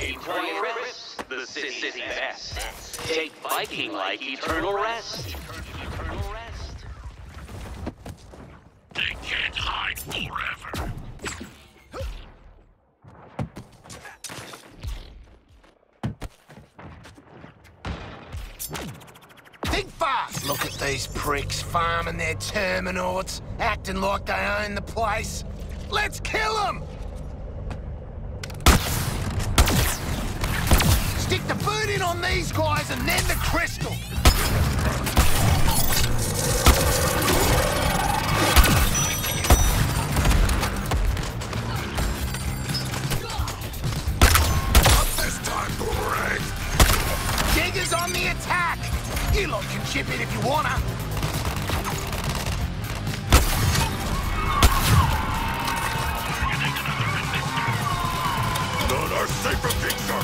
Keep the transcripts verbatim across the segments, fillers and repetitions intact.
Eternal Rest, the city best. Take Viking like Eternal Rest. They can't hide forever. Think fast! Look at these pricks farming their Terminauts, acting like they own the place. Let's kill them! Stick the boot in on these guys and then the crystal! Not this time, Boomerang! Diggers on the attack! You lot can chip in if you wanna. Not our safer picture!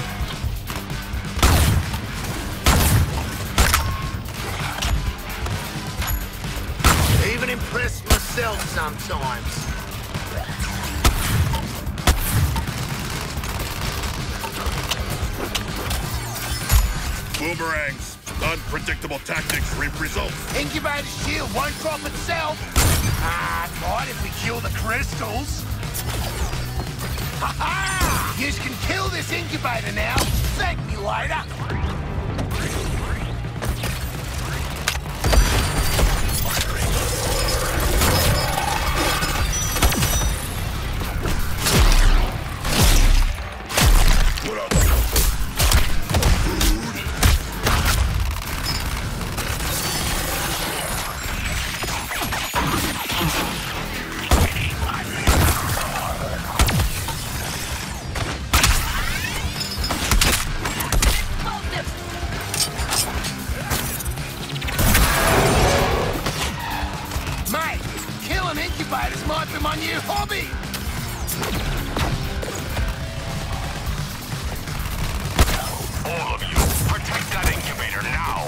Even impress myself sometimes. Boomerangs, unpredictable tactics reap results. Incubator shield won't drop itself. Ah, might if we kill the crystals. Ha ha! Yous can kill this incubator now. Thank me later. Incubators might be my new hobby! All of you, protect that incubator now!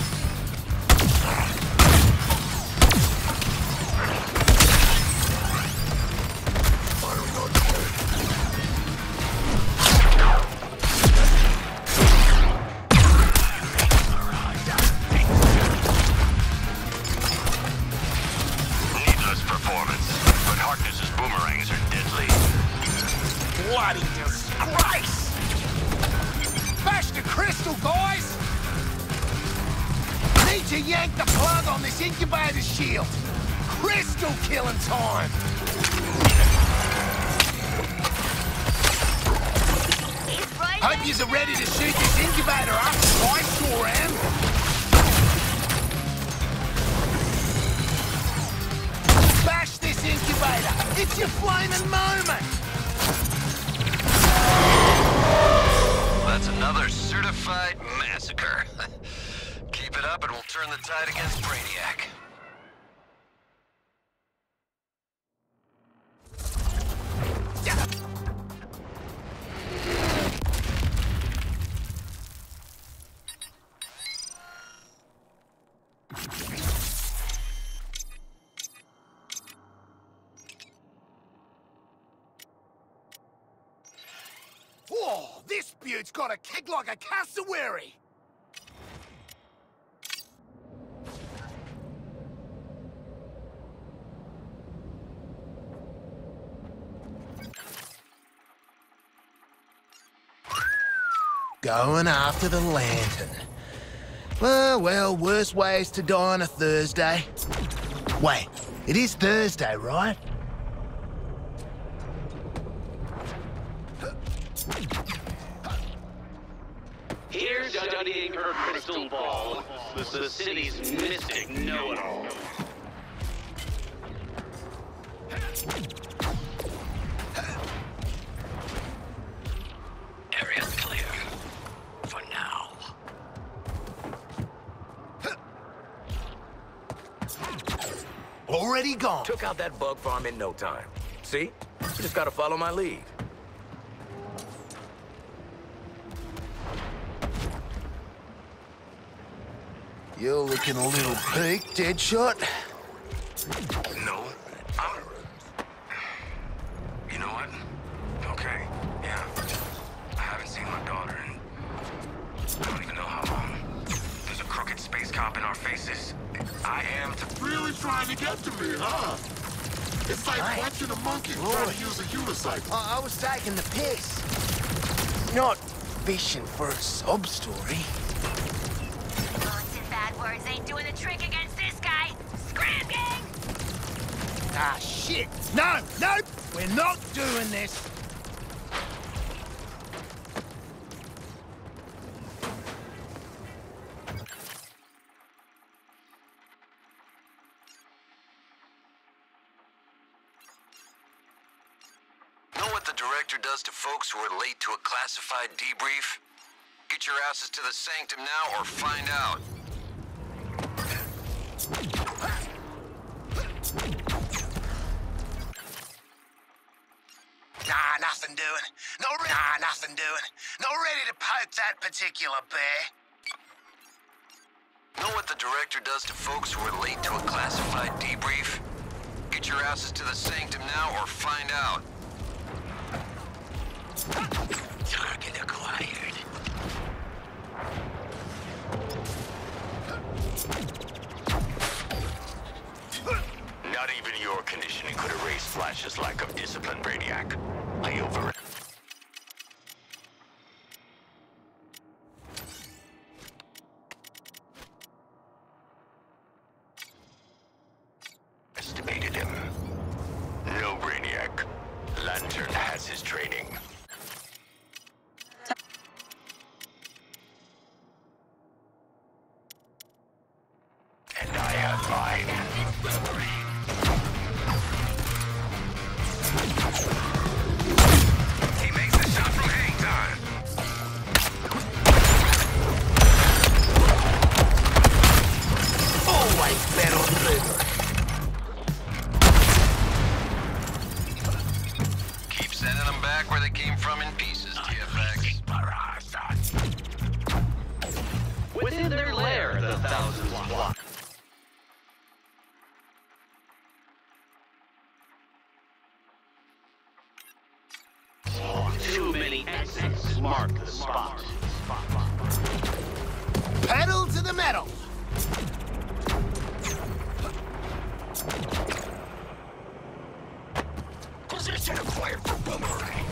Bloody disgrace! Bash the crystal, guys! Need to yank the plug on this incubator shield. Crystal killing time! Hope yous are ready to shoot this incubator up. I sure am. Bash this incubator. It's your flaming moment. That's another certified massacre. Keep it up and we'll turn the tide against Brainiac. Whoa, this beaut's got a kick like a cassowary! Going after the lantern. Well, well, worse ways to die on a Thursday. Wait, it is Thursday, right? Here's studying her crystal ball, the, the city's mystic know-it-all. Area's clear. For now. Already gone. Took out that bug farm in no time. See? You just gotta follow my lead. You're looking a little peaked, Deadshot. No, I'm... You know what? Okay, yeah. I haven't seen my finally get to me, huh? It's like Right. watching a monkey trying to use a unicycle. I, I was taking the piss. Not fishing for a sob story. Bullets and bad words ain't doing the trick against this guy. Scram, gang! Ah, shit. No, no, we're not doing this. Know what the director does to folks who are late to a classified debrief? Get your asses to the sanctum now or find out. Nah, nothing doing. No, re- nah, nothing doing. Not ready to poke that particular bear. Know what the director does to folks who are late to a classified debrief? Get your asses to the sanctum now or find out. Target acquired. Not even your conditioning could erase Flash's lack of discipline, Brainiac. I over... estimated him. No, Brainiac. Lantern has his training. And I have mine. He makes the shot from hang time. Always better river. Keep sending them back where they came from in pieces, T F X. Within their lair, the thousands flock. Too many exits mark the spot. Pedal to the metal. Position acquired for Boomerang.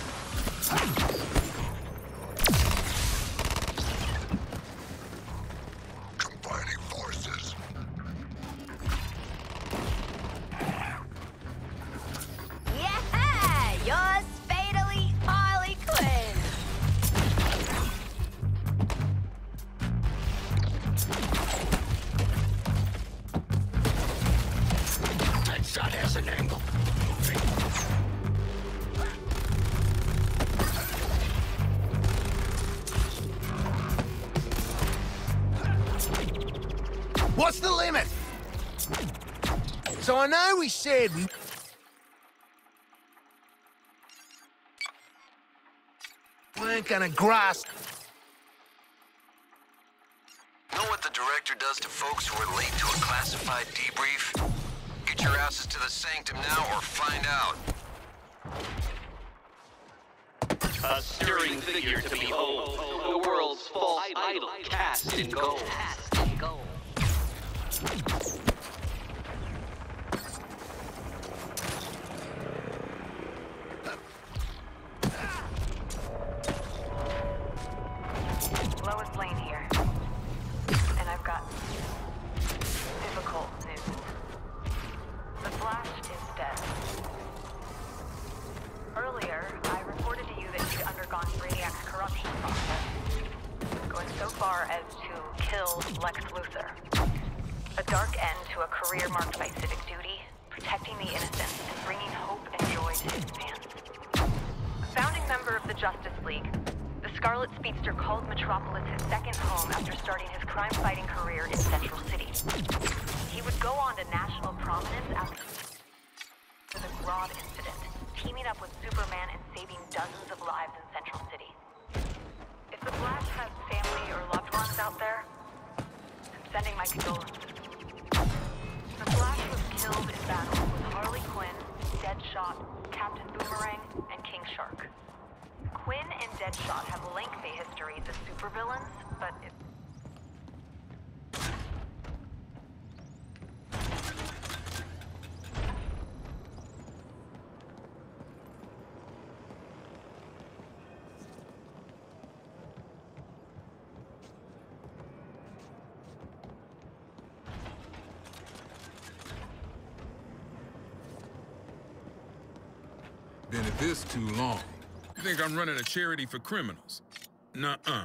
Combining forces. Yeah! Yours fatally, Harley Quinn! That shot has an angle. What's the limit? So I know we said we... weren't gonna grasp... Know what the director does to folks who are late to a classified debrief? Get your asses to the sanctum now or find out. A stirring figure to behold. The world's false idol cast in gold. Lois Lane here. And I've got difficult news. The Flash is dead. Earlier, I reported to you that he'd undergone Brainiac's corruption process, going so far as to kill Lex Luthor. A dark end to a career marked by civic duty, protecting the innocent, and bringing hope and joy to his fans. A founding member of the Justice League, the Scarlet Speedster called Metropolis his second home after starting his crime-fighting career in Central City. He would go on to national prominence after the Grodd incident, teaming up with Superman and saving dozens of lives in Central City. If the Flash has family or loved ones out there, I'm sending my condolences. The Flash was killed in battle with Harley Quinn, Deadshot, Captain Boomerang, and King Shark. Quinn and Deadshot have lengthy histories as supervillains, but it's... at this too long. You think I'm running a charity for criminals? Nuh-uh.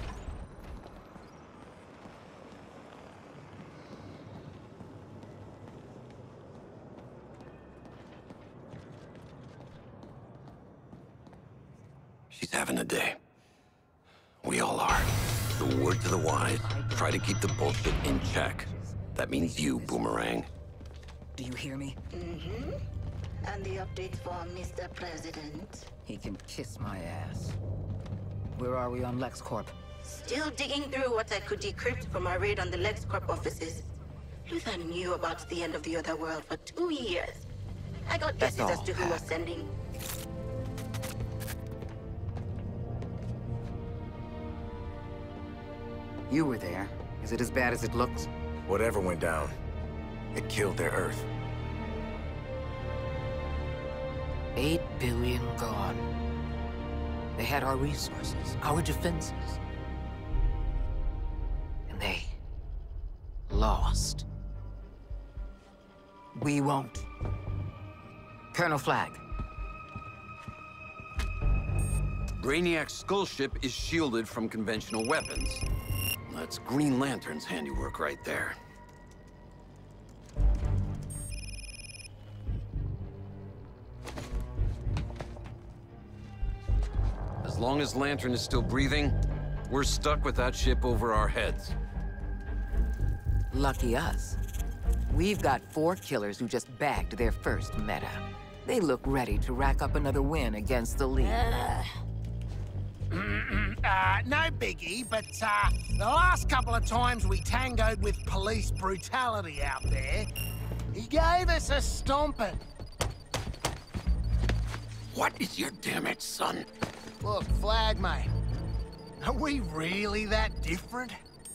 She's having a day. We all are. The word to the wise, try to keep the bullshit in check. That means you, Boomerang. Do you hear me? Mm-hmm. And the update for Mister President? He can kiss my ass. Where are we on LexCorp? Still digging through what I could decrypt from our raid on the LexCorp offices. Luther knew about the end of the other world for two years. I got guesses as to who was sending. You were there. Is it as bad as it looks? Whatever went down, it killed their Earth. Eight billion gone. They had our resources, our defenses. And they lost. We won't. Colonel Flagg. Brainiac's skull ship is shielded from conventional weapons. That's Green Lantern's handiwork right there. As long as Lantern is still breathing, we're stuck with that ship over our heads. Lucky us. We've got four killers who just bagged their first meta. They look ready to rack up another win against the League. Uh, uh, no biggie, but uh, the last couple of times we tangoed with police brutality out there, he gave us a stomping. What is your damage, son? Look, Flagg, mate. Are we really that different?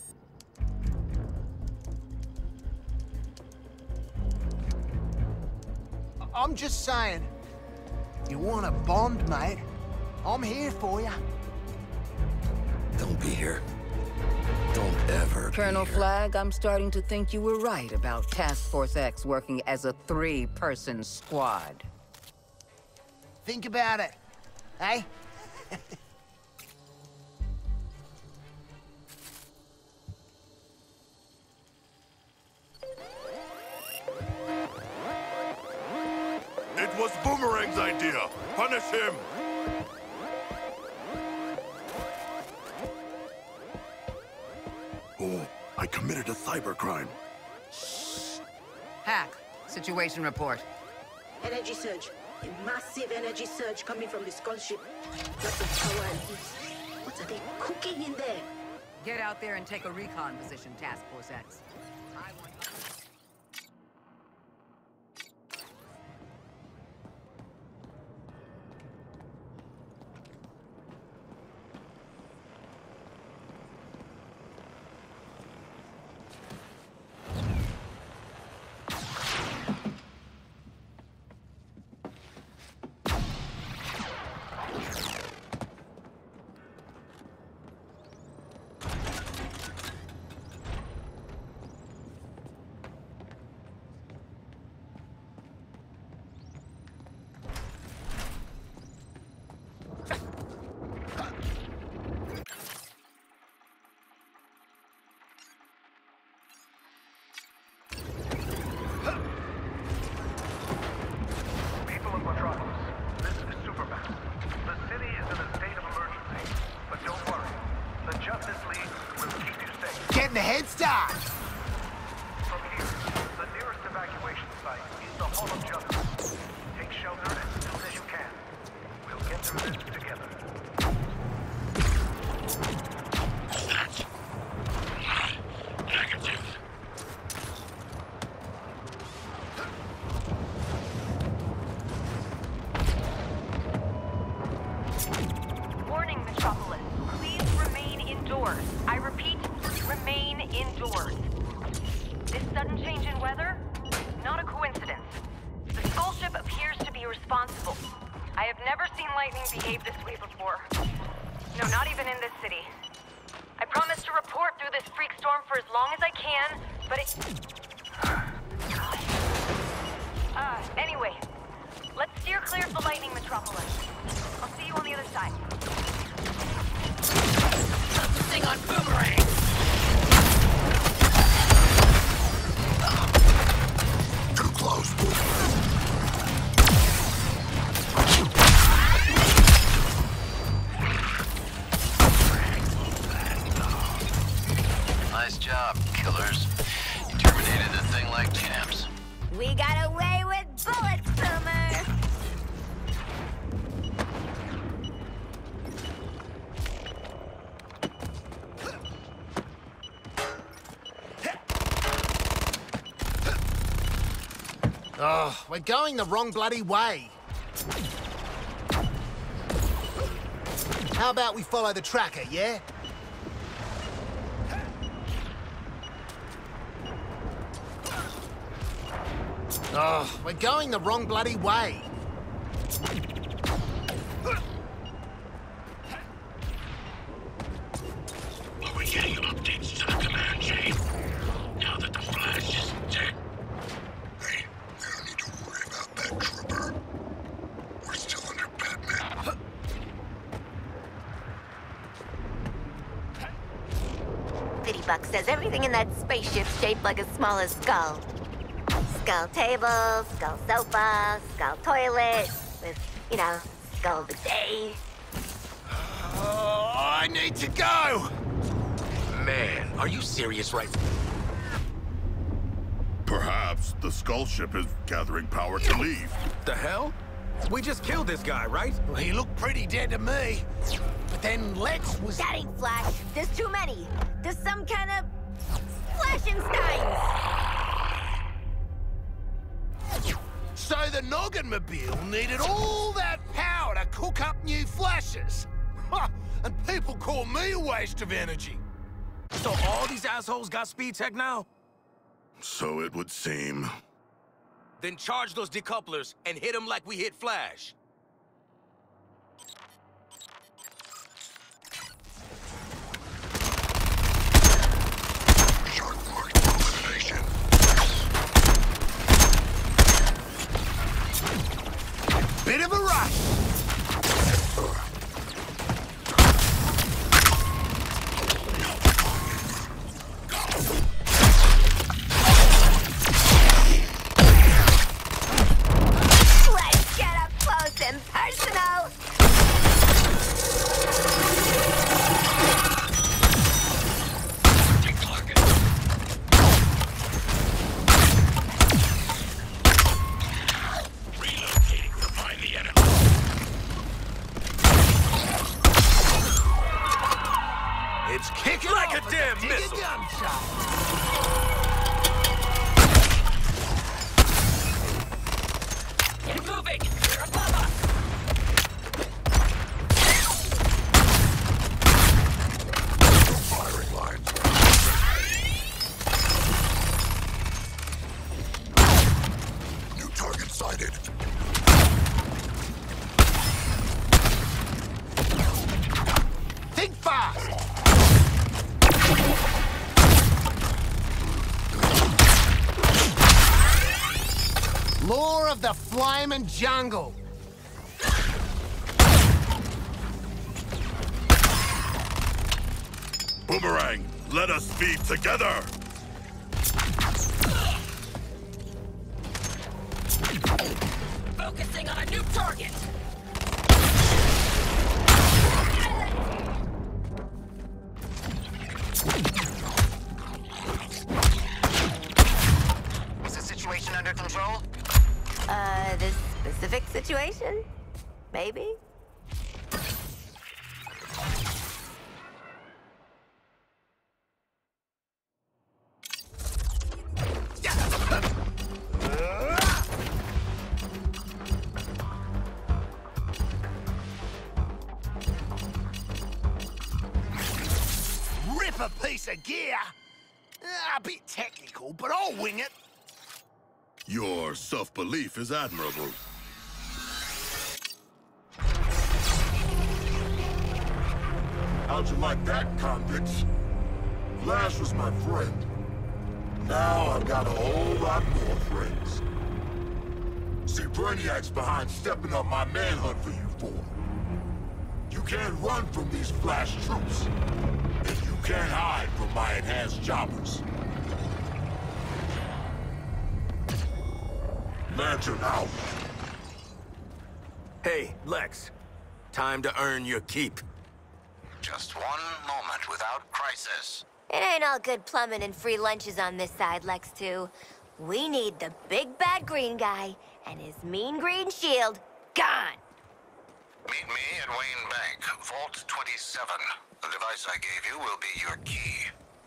I'm just saying, you want a bond, mate? I'm here for you. Don't be here. Don't ever be Colonel here. Flagg, I'm starting to think you were right about Task Force X working as a three-person squad. Think about it, eh? It was Boomerang's idea. Punish him. Oh, I committed a cybercrime. Hack, situation report. Energy surge. A massive energy surge coming from the skull ship. Lots of power and heat. What are they cooking in there? Get out there and take a recon position, Task Force X. I want... Getting a head start. From here, the nearest evacuation site is the Hall of Justice. Take shelter as soon as you can. We'll get through this together. Negative. Warning, Metropolis. Please remain indoors. I repeat, remain indoors. This sudden change in weather? Not a coincidence. The Skull Ship appears to be responsible. I have never seen lightning behave this way before. No, not even in this city. I promise to report through this freak storm for as long as I can, but it... Uh, anyway, Let's steer clear of the lightning metropolis. I'll see you on the other side. Focusing on Boomerang! Too close, Boomerang. Nice job, killers. You terminated the thing like champs. We got away with bullets, Boomer! Oh, we're going the wrong bloody way. How about we follow the tracker, yeah? Oh, we're going the wrong bloody way. Are we getting updates to the command chain? Now that the Flash is dead. Hey, we don't need to worry about that trooper. We're still under Batman. City Buck says everything in that spaceship's shaped like a smaller skull. Skull table, skull sofa, skull toilet, with, you know, skull bidet. Oh, I need to go! Man, are you serious right Perhaps the Skull Ship is gathering power to leave. The hell? We just killed this guy, right? Well, he looked pretty dead to me. But then Lex was... That ain't Flash. There's too many. There's some kind of... Flashensteins! So the Nogginmobile needed all that power to cook up new Flashes. Ha! And people call me a waste of energy. So all these assholes got speed tech now? So it would seem. Then charge those decouplers and hit them like we hit Flash. Bit of a rush. Let's get up close and personal! It's kicking Like off a damn dig missile. gunshot. Get moving! They're above us! Firing lines. New target sighted. Think fast. Lore of the Flyman Jungle. Boomerang, let us feed together. Focusing on a new target! Is the situation under control? Uh, this specific situation? Maybe? Rip a piece of gear. Ah, a bit technical, but I'll wing it. Your self-belief is admirable. How'd you like that, convicts? Flash was my friend. Now I've got a whole lot more friends. See, Brainiac's behind stepping up my manhunt for you four. You can't run from these Flash troops. And you can't hide from my enhanced choppers. Lantern out. Hey, Lex. Time to earn your keep. Just one moment without crisis. It ain't all good plumbing and free lunches on this side, Lex two. We need the big bad green guy and his mean green shield gone. Meet me at Wayne Bank, Vault twenty-seven. The device I gave you will be your key.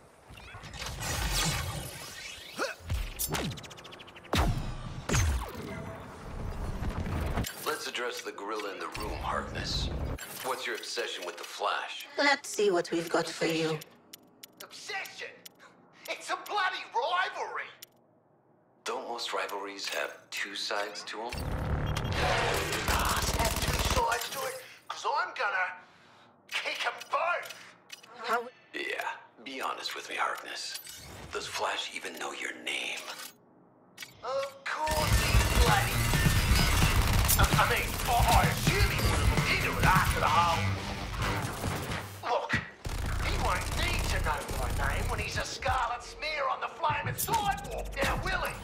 Let's address the gorilla in the room, Harkness. What's your obsession with the Flash? Let's see what we've got for you. Obsession? It's a bloody rivalry! Don't most rivalries have two sides to them? Must have two sides to it, because I'm gonna kick them both! How? Yeah, be honest with me, Harkness. Does Flash even know your name? Of course he's bloody... I, I mean, I, I assume he would have looked into it after the whole... Look, he won't need to know my name when he's a scarlet smear on the flaming sidewalk now, will he?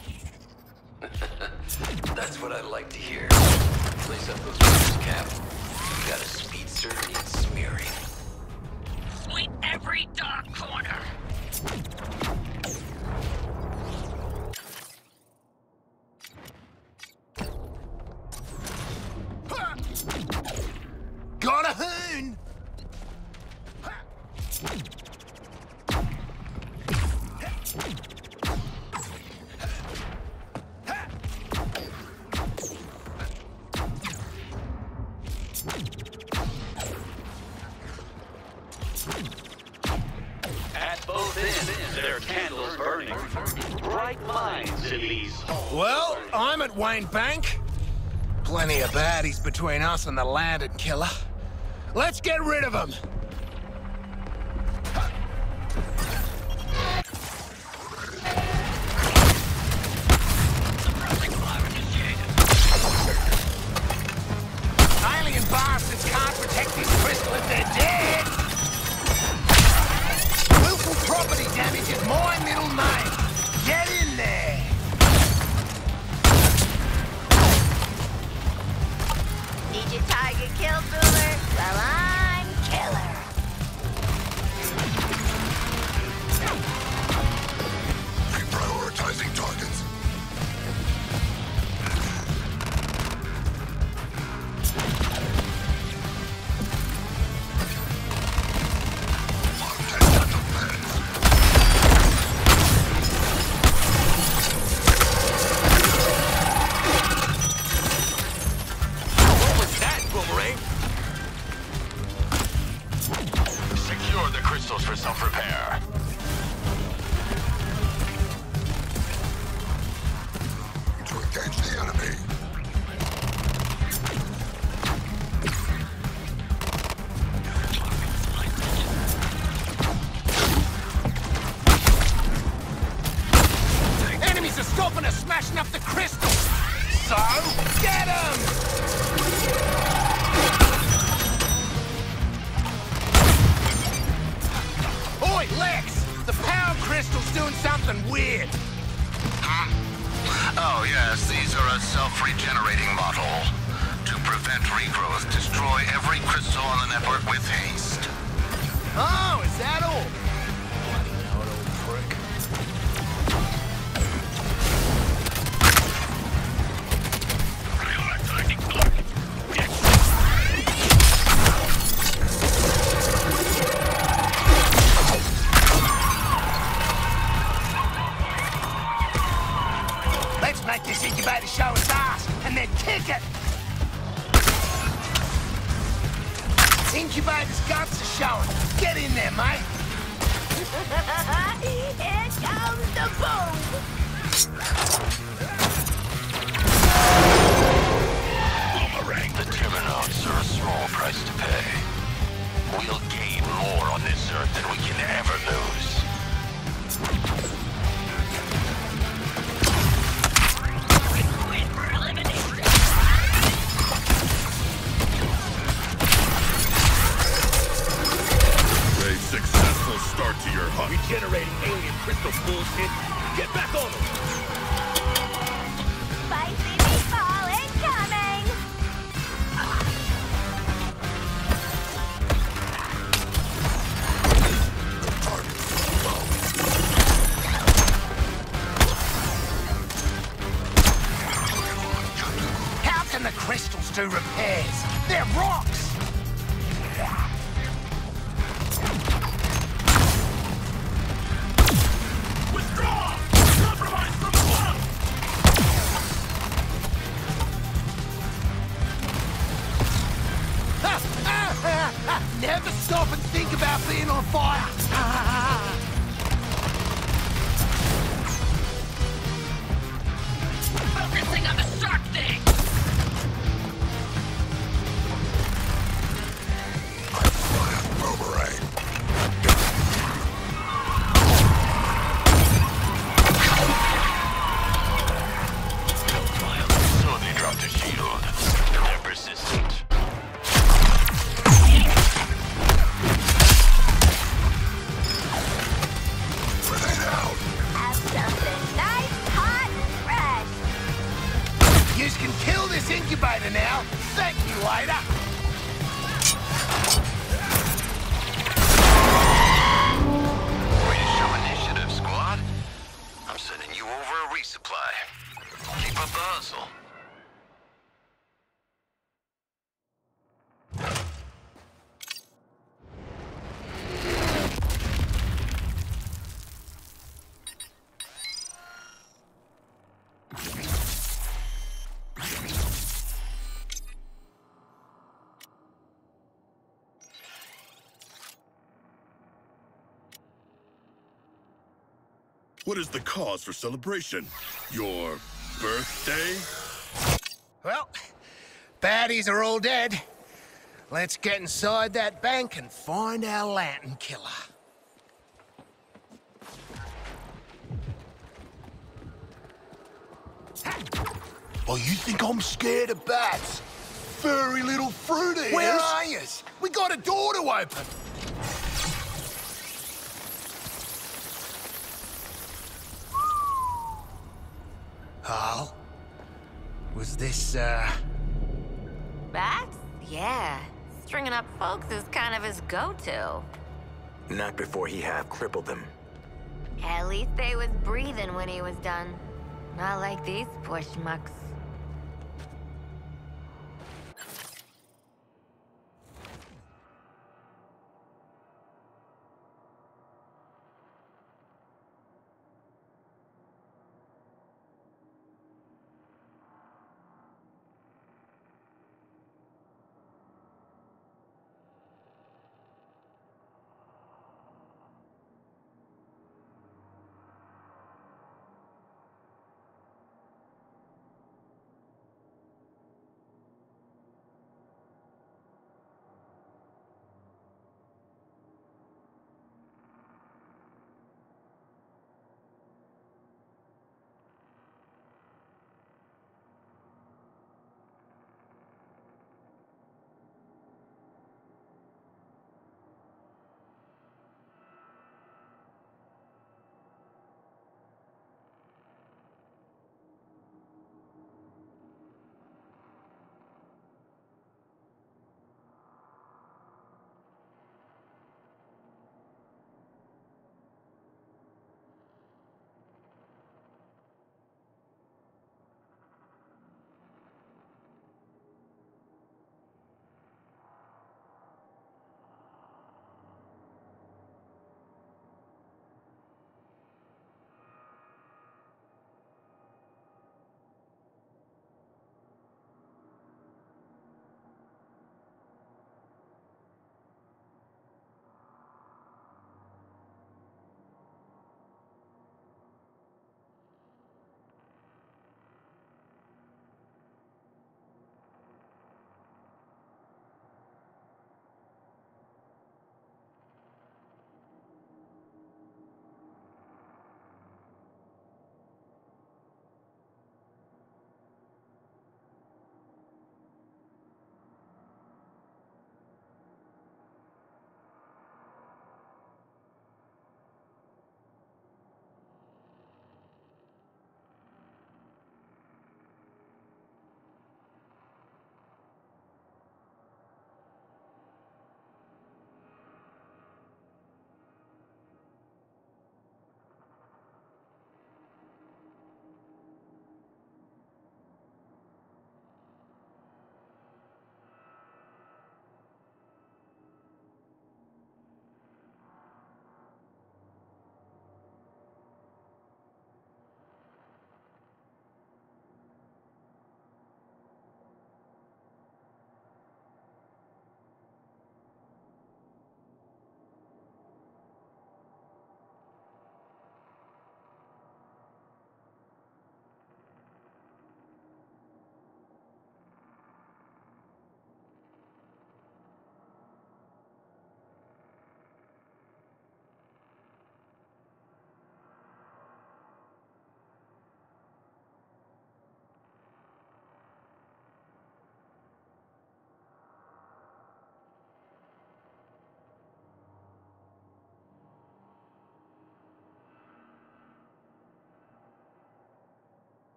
That's what I like to hear. Lace up those boots, Cap. You got a speedster needs smearing. Sweep every dark corner. Got a hoon! At both ends, there are candles burning. Bright minds in these halls. Well, I'm at Wayne Bank. Plenty of baddies between us and the Lantern Killer. Let's get rid of them! Alien bastards can't protect this crystal if they're dead! Willful property damage is my middle name. Get in there! Need your target killed, Boomer? Well, I'm killer. Reprioritizing targets. Secure the crystals for self-repair. To engage the enemy. Enemies are stopping us smashing up the crystal! So, get them! Oi, Lex! The power crystal's doing something weird. Hmm? Oh, yes, these are a self-regenerating model. To prevent regrowth, destroy every crystal on the network with haste. Oh, is that all? Bloody know-it, old prick. Let's make this incubator show its ass, and then kick it! Incubator's guts are showing. Get in there, mate! Here comes the boom! Boomerang, the Terminauts are a small price to pay. We'll gain more on this Earth than we can ever lose. Wait for elimination. self-regenerating alien crystal bullshit. Get back on them! Spicy meatball incoming! How can the crystals do repairs? They're rocks! Withdraw! Compromise from above! Never stop and think about being on fire! Focusing on the shark thing! Boomerang. So they dropped a shield. They're persistent. Grenade out. Have something nice, hot, and fresh. You can kill this incubator now. Thank you later. Way to show initiative, squad. I'm sending you over a resupply. Keep up the hustle. What is the cause for celebration? Your birthday? Well, baddies are all dead. Let's get inside that bank and find our lantern killer. Oh, you think I'm scared of bats? Furry little fruit eaters. Where are yous? We got a door to open. Carl? Was this, uh... Bats? Yeah. Stringing up folks is kind of his go-to. Not before he half crippled them. At least they was breathing when he was done. Not like these poor schmucks.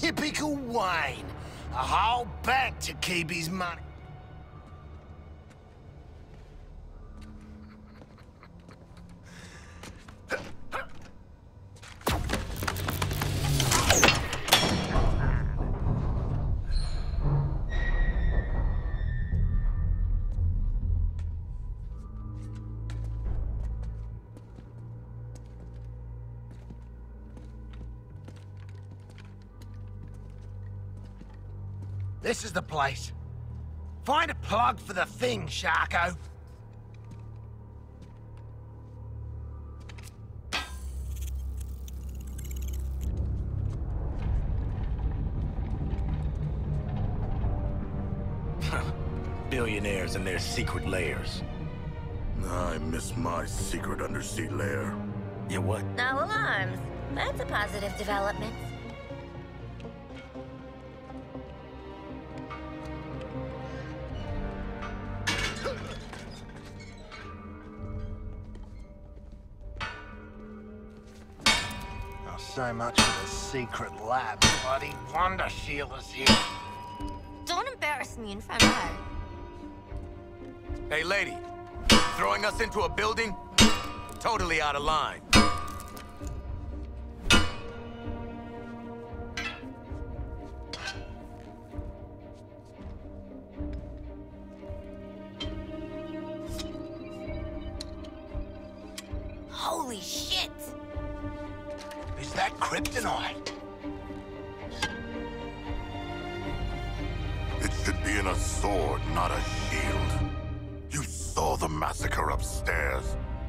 Typical Wayne. A whole bank to keep his money. This is the place. Find a plug for the thing, Sharko. Billionaires and their secret lairs. I miss my secret undersea lair. You what? No alarms. That's a positive development. So much for the secret lab. Bloody Wonder Shield is here. Don't embarrass me in front of her. Hey, lady. Throwing us into a building? Totally out of line. Holy shit! Is that kryptonite? It should be in a sword, not a shield. You saw the massacre upstairs.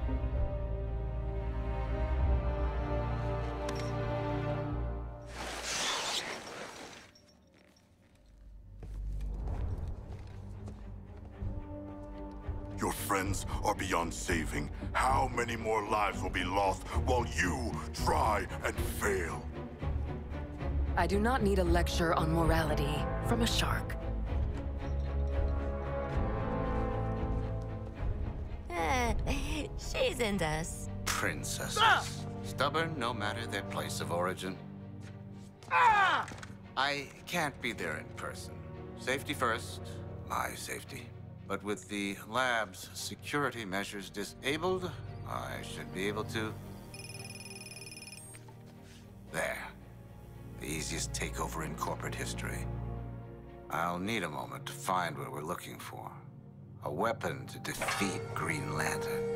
Your friends are beyond saving. How many more lives will be lost while you try and fail? I do not need a lecture on morality from a shark. Uh, she's into us. Princesses. Ah! Stubborn no matter their place of origin. Ah! I can't be there in person. Safety first, my safety. But with the lab's security measures disabled, I should be able to... There. The easiest takeover in corporate history. I'll need a moment to find what we're looking for. A weapon to defeat Green Lantern.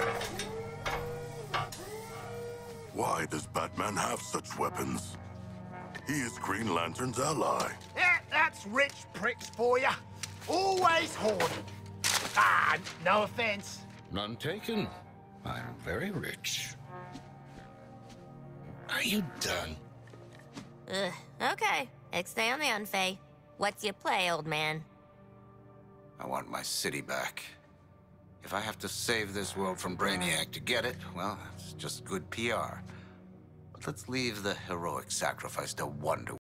Why does Batman have such weapons? He is Green Lantern's ally. Yeah, that's rich pricks for you. Always hoarding. Ah, no offense. None taken. I'm very rich. Are you done? Ugh, okay. Stay on the unfay. What's your play, old man? I want my city back. If I have to save this world from Brainiac to get it, well, that's just good P R. But let's leave the heroic sacrifice to Wonder